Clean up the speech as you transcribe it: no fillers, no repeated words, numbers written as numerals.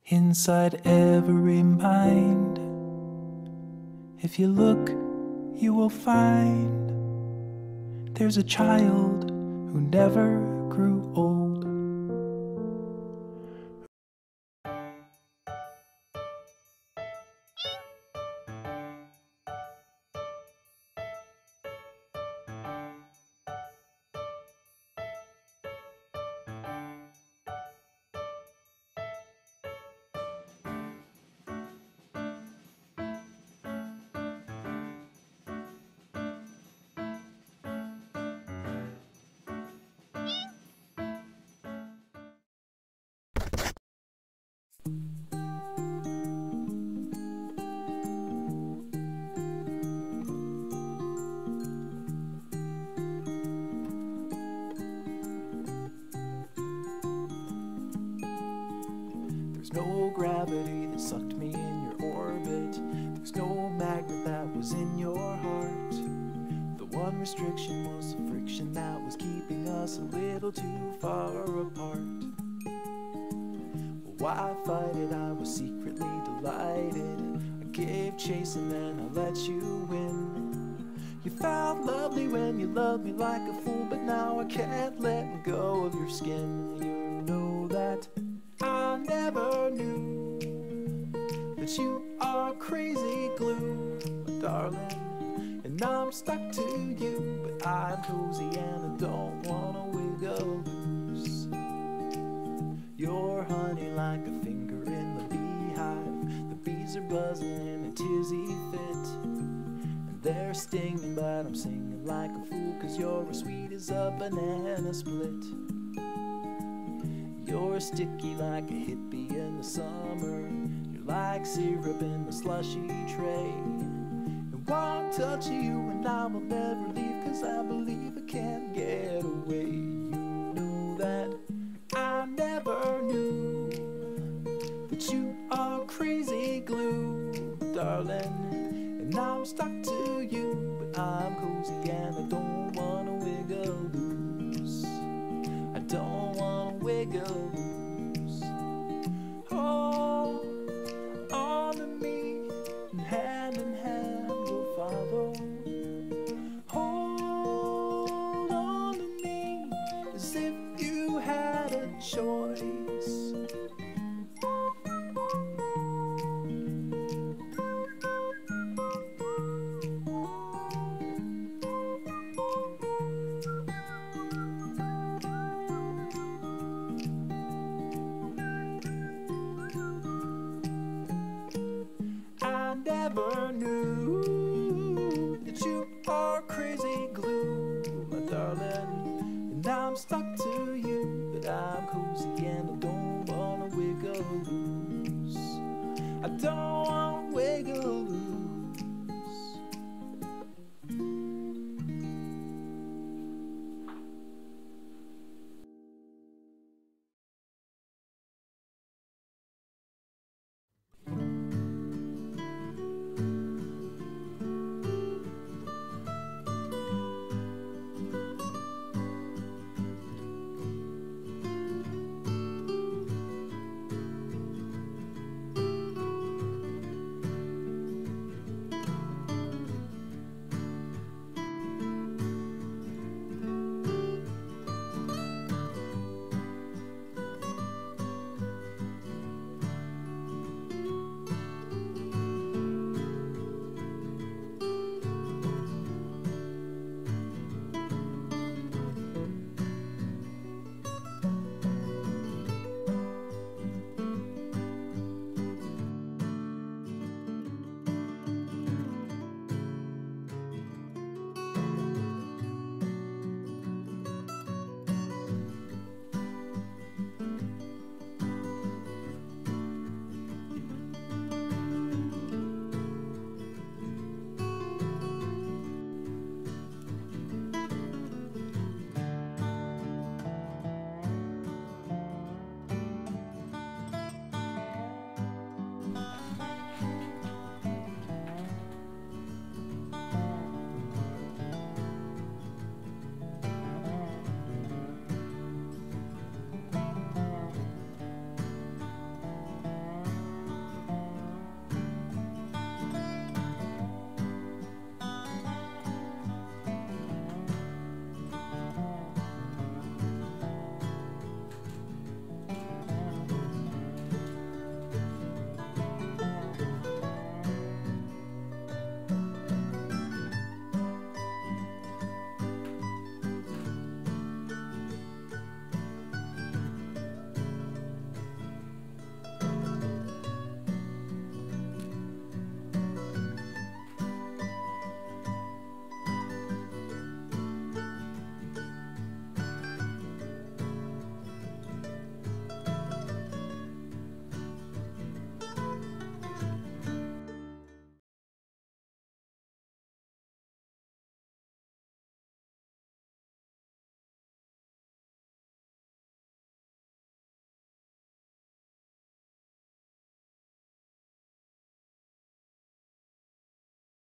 inside every mind. If you look, you will find there's a child who never grew old. There's no gravity that sucked me in your orbit. There's no magnet that was in your heart. The one restriction was the friction that was keeping us a little too far apart. Well, why fight it? I was secretly delighted. I gave chase and then I let you win. You felt lovely when you loved me like a fool, but now I can't let go of your skin. You know that I never knew that you are crazy glue, my darling, and I'm stuck to you, but I'm cozy and I don't wanna wiggle loose. You're honey like a finger in the beehive. The bees are buzzing in a tizzy fit, and they're stinging, but I'm singing like a fool, 'cause you're as sweet as a banana split. You're sticky like a hippie in the summer. You're like syrup in the slushy tray. And one touch of you and I will never leave, 'cause I believe I can't get away. You know that I never knew that you are crazy glue, darling, and I'm stuck to you, but I'm cozy and I don't wanna wiggle loose. I don't wanna wiggle loose. Hold on to me, and hand in hand we'll follow. Hold on to me, as if you had a choice. I never knew that you are crazy glue, my darling, and I'm stuck to you, but I'm cozy and I don't wanna wiggle loose. I don't wanna